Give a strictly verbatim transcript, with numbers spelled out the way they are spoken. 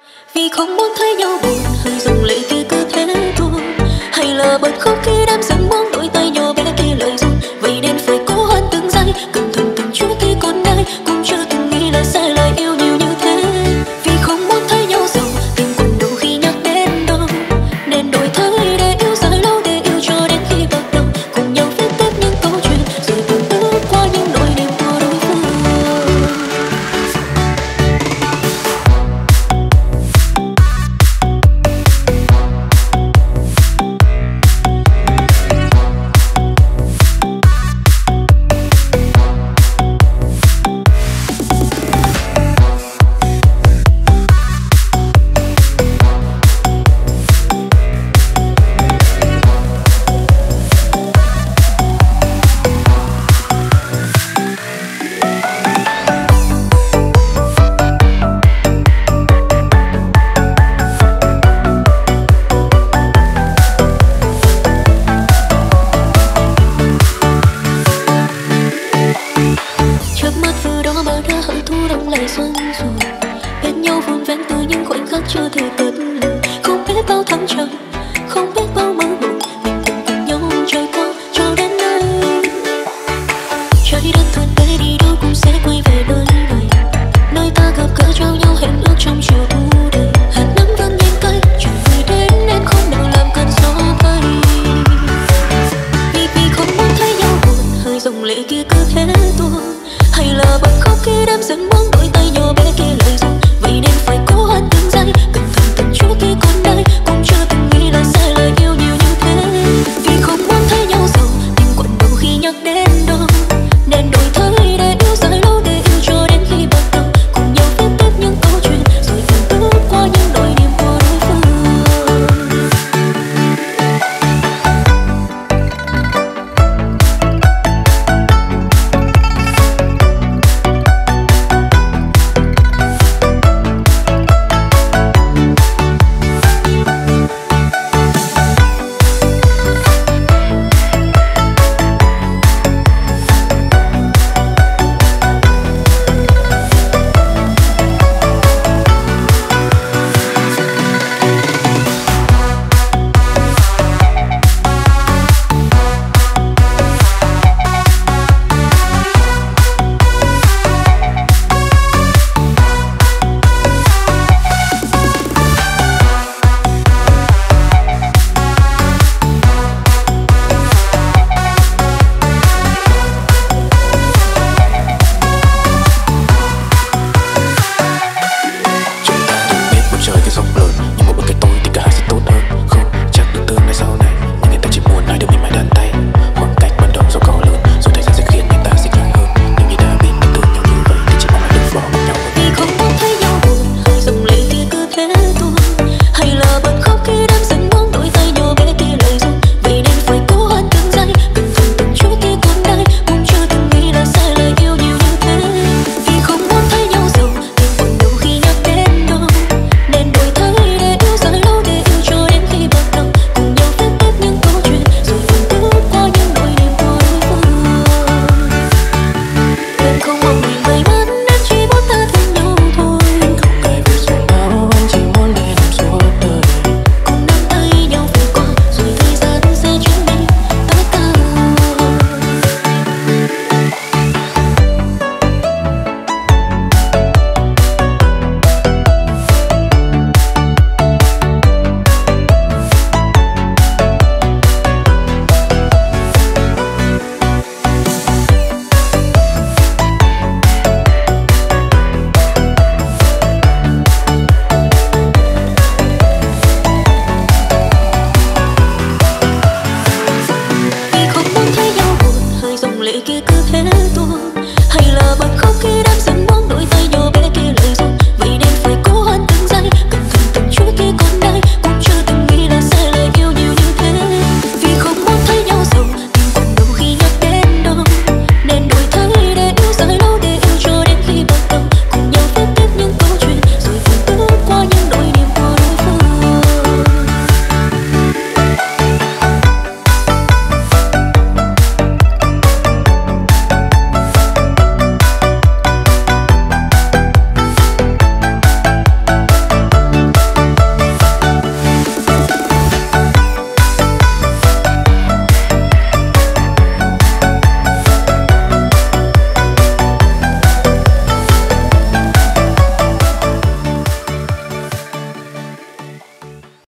Vì không muốn thấy nhau buồn, hay dòng lệ kia cứ thế thôi, hay là bật khóc khi đám sương buông đôi tay nhỏ bé kia lời ru, vậy nên phải cố hơn từng giây, cẩn thận từng chút khi còn ai cũng chưa từng nghĩ là sẽ lại yêu nhiều như thế. Vì không muốn thấy nhau giàu, tim quặn đau khi nhắc đến đâu, nên đổi thay để yêu dài lâu, để yêu cho đến khi bạc đầu, cùng nhau viết tiếp những câu chuyện, rồi từng bước qua những nỗi niềm của đối phương. Chớp mắt vừa đó mà đã hận thu đông lại xuân rồi, bên nhau vun vén từ những khoảnh khắc chưa thể cất lời. Không biết bao thăng trầm, không biết bao mơ mộng, mình từng cùng nhau trôi qua cho đến đây. Trái đất thuận tới đi đâu cũng sẽ quay về nơi này, nơi ta gặp gỡ trao nhau hẹn ước trong chiều.